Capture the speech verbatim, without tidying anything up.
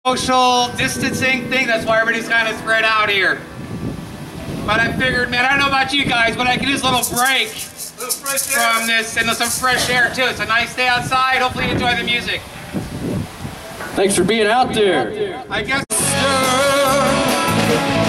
social distancing thing. That's why everybody's kind of spread out here. But I figured, man, I don't know about you guys, but I can use a little break from this and some fresh air too. It's a nice day outside. Hopefully you enjoy the music. Thanks for being out there. I guess.